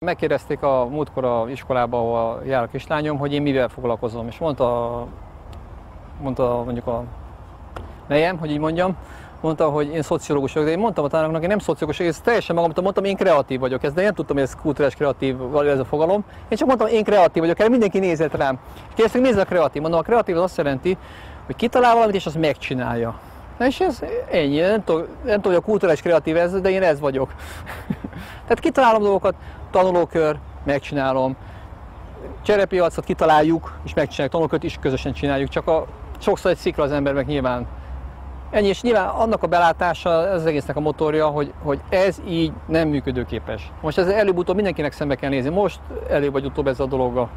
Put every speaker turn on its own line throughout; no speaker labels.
Megkérdezték a múltkor az iskolába, ahol jár a kislányom, hogy én mivel foglalkozom, és mondta mondjuk a nejem, hogy így mondjam, mondta, hogy én szociológus vagyok, de én mondtam a tanároknak, én nem szociológus, én teljesen magamtól mondtam, én kreatív vagyok, de én nem tudtam, hogy ez kulturális kreatív, ez a fogalom. Én csak mondtam, én kreatív vagyok, erre mindenki nézett rám. Kérdezték, nézd a kreatív. Mondom, a kreatív az azt jelenti, hogy kitalál valamit, és azt megcsinálja. Na és ez ennyi, nem tudom, hogy a kulturális kreatív ez, de én ez vagyok. Tehát kitalálom dolgokat, tanulókör, megcsinálom. Cserepiacot kitaláljuk, és megcsináljuk, tanulókört is közösen csináljuk, csak sokszor egy szikra az embernek nyilván. Ennyi, és nyilván annak a belátása, ez az egésznek a motorja, hogy ez így nem működőképes. Most ez előbb-utóbb mindenkinek szembe kell nézni, most előbb vagy utóbb ez a dologgal.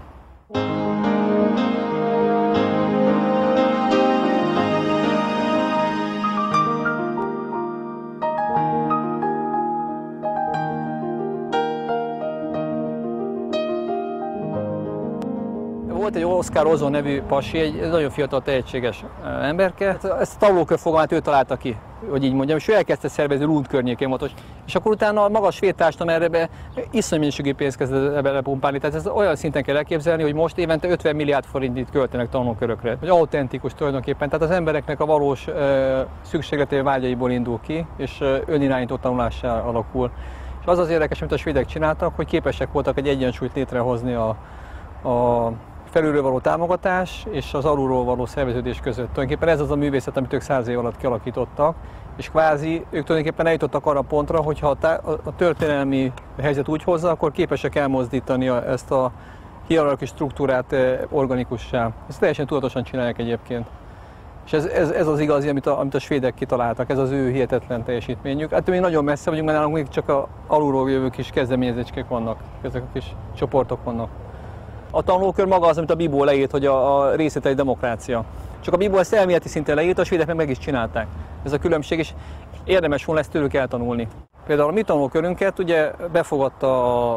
Volt egy Oscar Ozon nevű pasi, egy nagyon fiatal, tehetséges emberke. Ezt a tanulókör fogalmát ő találta ki, hogy így mondjam, és ő elkezdte szervezni Lund környékén volt. És akkor utána a magas svéd társadalom erre iszonyú mennyiségű pénzt kezdett belepumpálni. Tehát ez olyan szinten kell elképzelni, hogy most évente 50 milliárd forintot költenek tanulókörökre. Hogy autentikus tulajdonképpen, tehát az embereknek a valós szükségleté vágyaiból indul ki, és önirányított tanulássá alakul. És az érdekes, amit a svédek csináltak, hogy képesek voltak egy egyensúlyt létrehozni a felülről való támogatás és az alulról való szerveződés között. Tulajdonképpen ez az a művészet, amit ők 100 év alatt kialakítottak, és kvázi ők tulajdonképpen eljutottak arra a pontra, hogy ha a történelmi helyzet úgy hozza, akkor képesek elmozdítani ezt a hierarchikus struktúrát organikussá. Ezt teljesen tudatosan csinálják egyébként. És ez az igazi, amit a svédek kitaláltak, ez az ő hihetetlen teljesítményük. Hát még nagyon messze vagyunk, mert nálunk még csak a alulról jövő kis kezdeményezéskek vannak, ezek a kis csoportok vannak. A tanulókör maga az, amit a Bibó leírt, hogy a részletei demokrácia. Csak a Bibó ezt elméleti szinten leírt, a svédek meg is csinálták. Ez a különbség, és érdemes volna ezt tőlük eltanulni. Például a mi tanulókörünket ugye befogadta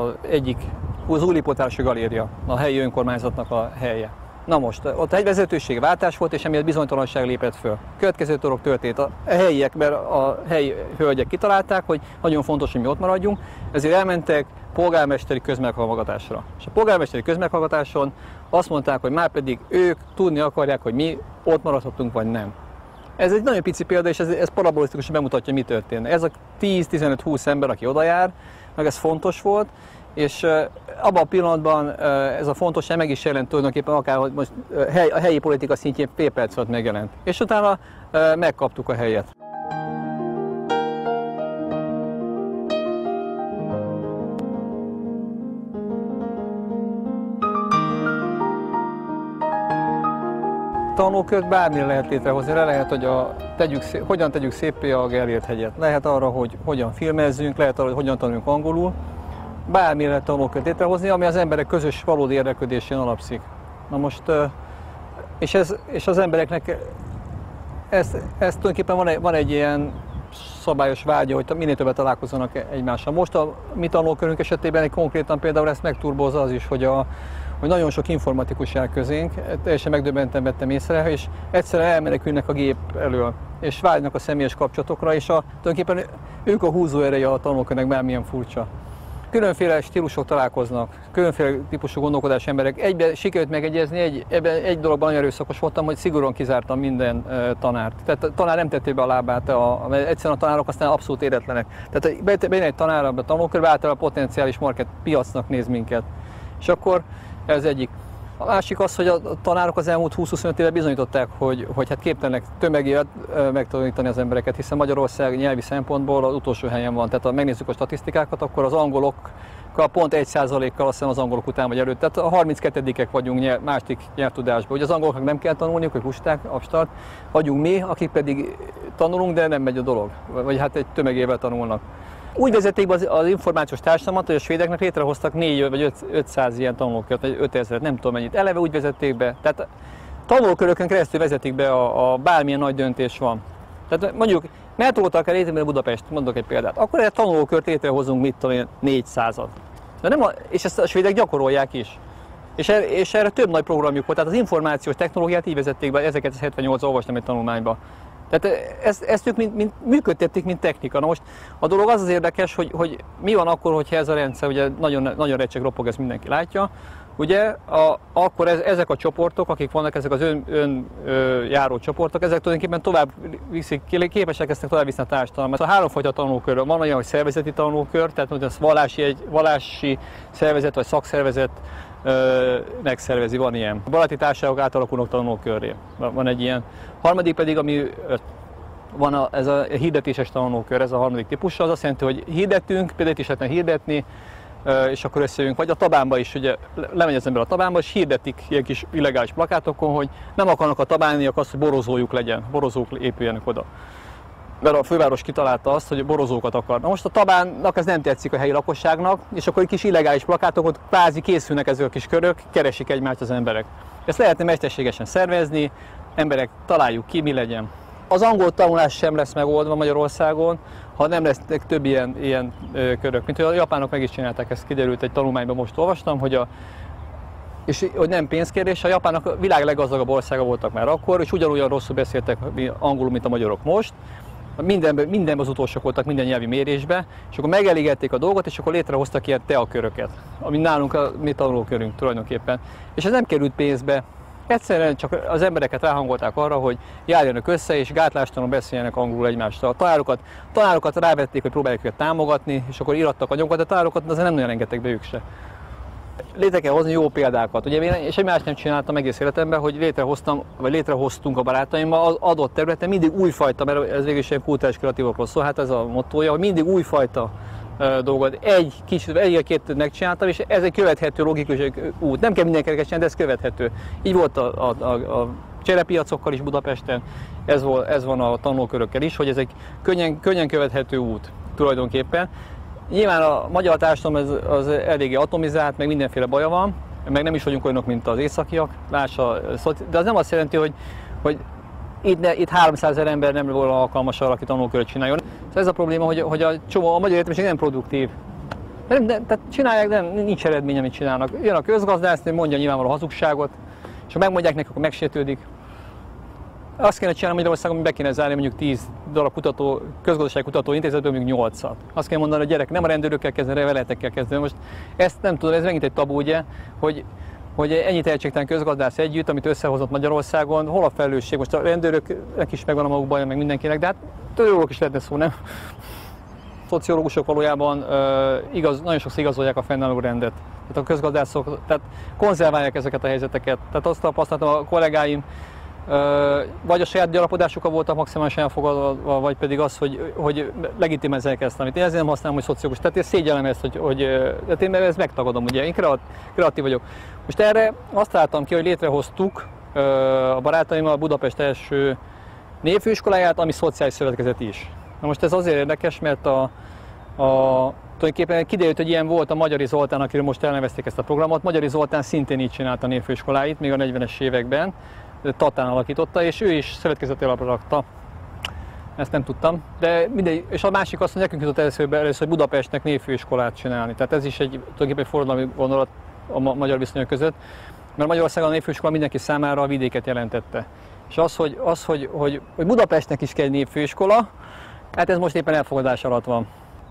az Újlipótvárosi Galéria, a helyi önkormányzatnak a helye. Na most, ott egy vezetőségváltás volt, és emiatt bizonytalanság lépett föl. Következő dolog történt. A helyiek, mert a helyi hölgyek kitalálták, hogy nagyon fontos, hogy mi ott maradjunk, ezért elmentek polgármesteri közmeghallgatásra. És a polgármesteri közmeghallgatáson azt mondták, hogy már pedig ők tudni akarják, hogy mi ott maradhatunk, vagy nem. Ez egy nagyon pici példa, és ez parabolisztikusan bemutatja, mi történt. Ez a 10-15-20 ember, aki oda jár, meg ez fontos volt, és abban a pillanatban ez a fontosság meg is jelent tulajdonképpen, akár hogy most a helyi politika szintjén fél perc alatt megjelent. És utána megkaptuk a helyet. Tanulókört bármire lehet létrehozni, lehet, hogy hogyan tegyük széppé a Gellért hegyet. Lehet arra, hogy hogyan filmezzünk, lehet arra, hogy hogyan tanuljunk angolul. Bármire lehet tanulókört létrehozni, ami az emberek közös valódi érdeklődésén alapszik. Na most, és az embereknek ez tulajdonképpen van egy ilyen szabályos vágya, hogy minél többet találkozzanak egymással. Most a mi tanulókörünk esetében konkrétan például ezt megturbózza az is, hogy nagyon sok informatikus jár közénk, teljesen megdöbbenten vettem észre, és egyszerűen elmenekülnek a gép elől, és vágynak a személyes kapcsolatokra, és tulajdonképpen ők a húzóereje a tanulókörnek, bármilyen furcsa. Különféle stílusok találkoznak, különféle típusú gondolkodás emberek. Egyben sikerült megegyezni, egy dologban nagyon erőszakos voltam, hogy szigorúan kizártam minden tanárt. Tehát a tanár nem tette be a lábát, mert egyszerűen a tanárok aztán abszolút éretlenek. Tehát bejön egy tanár a tanulókörbe, általában a potenciális market piacnak néz minket. És akkor ez egyik. A másik az, hogy a tanárok az elmúlt 20-25 éve bizonyították, hogy hát képtelenek tömegével megtanítani az embereket, hiszen Magyarország nyelvi szempontból az utolsó helyen van. Tehát ha megnézzük a statisztikákat, akkor az angolokkal pont 1%-kal azt hiszem az angolok után vagy előtt. Tehát a 32-ek vagyunk második nyelvtudásban. Ugye az angoloknak nem kell tanulniuk, hogy lusták, abstart. Vagyunk mi, akik pedig tanulunk, de nem megy a dolog. Vagy hát egy tömegével tanulnak. Úgy vezették be az információs társadalmat, hogy a svédeknek létrehoztak 4 vagy 500 ilyen tanulókört, vagy 5000, nem tudom mennyit. Eleve úgy vezették be. Tehát tanulókörökön keresztül vezetik be a bármilyen nagy döntés van. Tehát mondjuk, mert voltak el létrejönni Budapest, mondok egy példát, akkor egy tanulókört létrehozunk, mit tudom én, 400-at. És ezt a svédek gyakorolják is. És erre több nagy programjuk volt. Tehát az információs technológiát így vezették be, 1978-ban olvastam egy tanulmányba. Tehát ezt ők működtették, mint technika. Na most a dolog az érdekes, hogy mi van akkor, hogyha ez a rendszer, ugye nagyon recseg, ropog, ezt mindenki látja, ugye, akkor ezek a csoportok, akik vannak, ezek az önjáró csoportok, ezek tulajdonképpen tovább viszik, képesek lesznek tovább viszni a társadalmat. A háromfajta tanulókör van, olyan, hogy szervezeti tanulókör, tehát hogy ez vallási szervezet vagy szakszervezet megszervezi, van ilyen. A baráti társaságok átalakulnak tanulókörré. Van egy ilyen. Harmadik pedig, ami van ez a hirdetéses tanulókör, ez a harmadik típusa, az azt jelenti, hogy hirdettünk, például is lehetne hirdetni, és akkor összejövünk, vagy a Tabánba is, ugye lemegy az ember a Tabánba, és hirdetik ilyen kis illegális plakátokon, hogy nem akarnak a tabániak azt, hogy borozójuk legyen, borozók épüljenek oda. Mert a főváros kitalálta azt, hogy borozókat akar. Na most a Tabánnak ez nem tetszik a helyi lakosságnak, és akkor egy kis illegális plakátokon kvázi készülnek ezek a kis körök, keresik egymást az emberek. Ezt lehetne mesterségesen szervezni, emberek, találjuk ki, mi legyen. Az angol tanulás sem lesz megoldva Magyarországon, ha nem lesznek több ilyen körök, mint hogy a japánok meg is csinálták, ezt kiderült egy tanulmányban, most olvastam, hogy hogy nem pénzkérdés, a japánok a világ leggazdagabb országa voltak már akkor, és ugyanolyan rosszul beszéltek angolul, mint a magyarok most. Mindenben az utolsók voltak, minden nyelvi mérésbe, és akkor megelégették a dolgot, és akkor létrehoztak ilyen teaköröket, ami nálunk a mi tanulókörünk tulajdonképpen. És ez nem került pénzbe, egyszerűen csak az embereket ráhangolták arra, hogy járjanak össze, és gátlástalanul beszéljenek angolul egymással. A tanárokat rávették, hogy próbálják őket támogatni, és akkor írattak anyagokat, de tanárokat azért nem nagyon engedtek be ők se. Létre kell hozni jó példákat. Ugye én semmi más nem csináltam egész életemben, hogy létrehoztunk a barátaimmal az adott területen mindig újfajta, mert ez végül is egy kulturális kreatívokról szól, hát ez a mottója, hogy mindig újfajta dolgot. Egy-két megcsináltam, és ez egy követhető logikus út. Nem kell mindenkinek csinálni, de ez követhető. Így volt a cserepiacokkal is Budapesten, ez van a tanulókörökkel is, hogy ez egy könnyen követhető út tulajdonképpen. Nyilván a magyar társadalom az eléggé atomizált, meg mindenféle baja van, meg nem is vagyunk olyanok, mint az északiak, de az nem azt jelenti, hogy itt 300 000 ember nem volna alkalmas arra, aki tanulóköröt csináljon. Szóval ez a probléma, hogy a magyar egyetemiség nem produktív. Tehát csinálják, de nincs eredmény, amit csinálnak. Jön a közgazdász, mondja nyilvánvaló hazugságot, és ha megmondják neki, akkor megsértődik. Azt kéne csinálni Magyarországon, hogy be kéne zárni mondjuk 10 darab közgazdasági kutató intézetből mondjuk 8-at. Azt kéne mondani, hogy gyerek, nem a rendőrökkel kezdeni, a veletekkel kezdeni. Most ezt nem tudom, ez megint egy tabu, ugye, hogy ennyi tehetségtelen közgazdász együtt, amit összehozott Magyarországon, hol a felelősség? Most a rendőröknek is megvan a maguk baja, meg mindenkinek, de hát tőlük is lehetne szó, nem? Szociológusok valójában nagyon sokszor igazolják a fennálló rendet. Tehát a közgazdászok konzerválják ezeket a helyzeteket. Tehát azt tapasztaltam, a kollégáim vagy a saját gyarapodásukkal voltak maximálisan elfogadva, vagy pedig az, hogy legitimezzek ezt, amit én ezért nem használom, hogy szociológus. Tehát én szégyellem ezt, hogy én ezt megtagadom, ugye, én kreatív vagyok. Most erre azt találtam ki, hogy létrehoztuk a barátaimmal a Budapest első névfőiskoláját, ami szociális szövetkezet is. Na most ez azért érdekes, mert tulajdonképpen kiderült, hogy ilyen volt a Magyari Zoltán, akiről most elnevezték ezt a programot. Magyari Zoltán szintén így csinálta a névfőiskoláit, még a 40-es években. Tatán alakította, és ő is szövetkezeti alapra rakta. Ezt nem tudtam. De mindegy, és a másik azt, hogy nekünk jutott először, hogy Budapestnek névfőiskolát csinálni. Tehát ez is tulajdonképpen egy forradalmi gondolat a magyar viszonyok között, mert Magyarországon a névfőiskola mindenki számára a vidéket jelentette. És hogy Budapestnek is kell egy névfőiskola, hát ez most éppen elfogadás alatt van.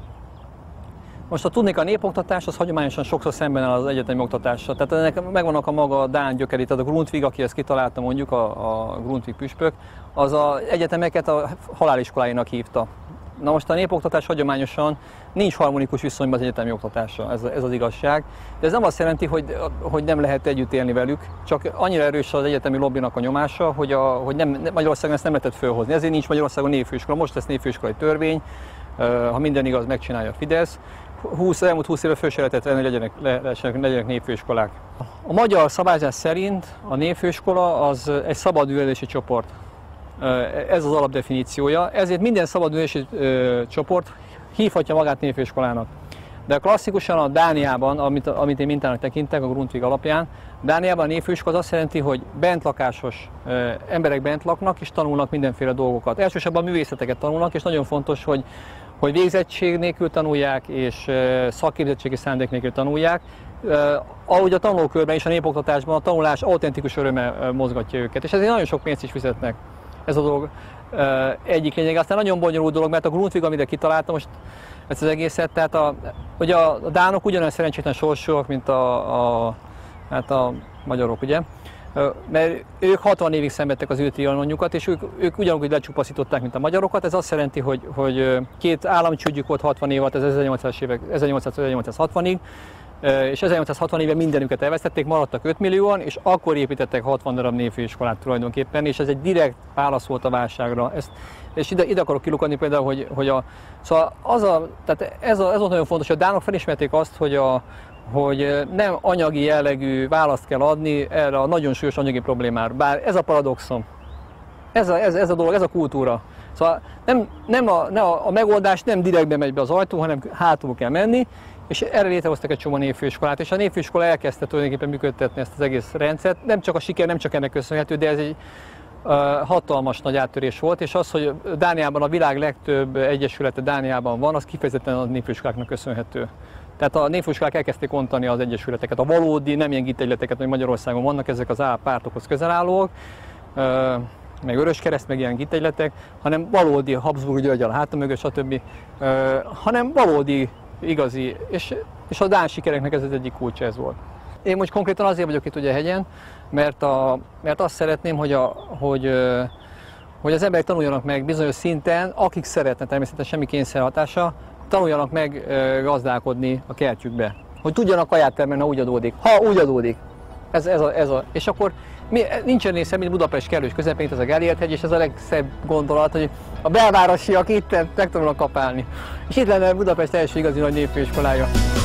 Most, ha tudnék, a népoktatás az hagyományosan sokszor szemben áll az egyetemi oktatással. Tehát ennek megvannak a maga dán gyökeri, tehát a Grundtvig, aki ezt kitalálta mondjuk, a Grundtvig püspök, az az egyetemeket a haláliskoláinak hívta. Na most a népoktatás hagyományosan nincs harmonikus viszonyban az egyetemi oktatással, ez az igazság. De ez nem azt jelenti, hogy nem lehet együtt élni velük, csak annyira erős az egyetemi lobbynak a nyomása, hogy Magyarországon ezt nem lehetett fölhozni. Ezért nincs Magyarországon névfőiskola, most lesz névfőiskolai törvény, ha minden igaz, megcsinálja a Fidesz. Elmúlt 20 éve föl se lehetett venni, hogy legyenek névfőiskolák. A magyar szabályzás szerint a névfőiskola az egy szabadművelési csoport. Ez az alapdefiníciója. Ezért minden szabadművelési csoport hívhatja magát névfőiskolának. De klasszikusan a Dániában, amit én mintának tekintek a Grundtvig alapján, Dániában a névfőiskola azt jelenti, hogy bentlakásos emberek bent laknak és tanulnak mindenféle dolgokat. Elsősorban művészeteket tanulnak, és nagyon fontos, hogy végzettség nélkül tanulják, és szakképzettségi szándék nélkül tanulják. Ahogy a tanulókörben és a népoktatásban a tanulás autentikus öröme mozgatja őket, és ezért nagyon sok pénzt is fizetnek. Ez a dolog. egyik lényeg. Aztán nagyon bonyolult dolog, mert a Grundtvig, amire kitalálta most ezt az egészet, tehát ugye a dánok ugyanolyan szerencsétlen sorsúak, mint a magyarok, ugye? Mert ők 60 évig szenvedtek az ő trianonjukat, és ők ugyanúgy lecsupaszították, mint a magyarokat. Ez azt jelenti, hogy két államcsődjük volt 60 év alatt, ez 1860-ig, és 1860-ben mindenüket elvesztették, maradtak 5 millióan, és akkor építettek 60 darab névfőiskolát tulajdonképpen, és ez egy direkt válasz volt a válságra. És ide akarok kilukadni például, szóval tehát ez volt nagyon fontos, hogy a dánok felismerték azt, hogy nem anyagi jellegű választ kell adni erre a nagyon súlyos anyagi problémára. Bár ez a paradoxon, ez a dolog, ez a kultúra. Szóval a megoldás nem direktben megy be az ajtó, hanem hátul kell menni, és erre létrehoztak egy csomó névfőiskolát, és a névfőiskola elkezdte tulajdonképpen működtetni ezt az egész rendszert. Nem csak a siker, nem csak ennek köszönhető, de ez egy hatalmas nagy áttörés volt, és az, hogy Dániában a világ legtöbb egyesülete Dániában van, az kifejezetten a névfőiskoláknak köszönhető. Tehát a névfőiskolák elkezdték ontani az egyesületeket, a valódi, nem ilyen gittegyleteket, hogy Magyarországon vannak, ezek az pártokhoz közel állók, meg Vöröskereszt, meg ilyen gittegyletek, hanem valódi Habsburg Györgyel a háta mögött, stb. Hanem valódi, igazi, és a dán sikereknek ez az egyik kulcsa ez volt. Én most konkrétan azért vagyok itt ugye a hegyen, mert azt szeretném, hogy az emberek tanuljanak meg bizonyos szinten, akik szeretnek, természetesen semmi kényszerhatása, tanuljanak meg gazdálkodni a kertjükbe. Hogy tudjanak kaját termelni, ha úgy adódik. Ha úgy adódik. És akkor nincsen része, mint Budapest kellős közepén, ez a Gellért-hegy, és ez a legszebb gondolat, hogy a belvárosiak itt megtanulnak kapálni. És itt lenne Budapest első igazi nagy névfőiskolája.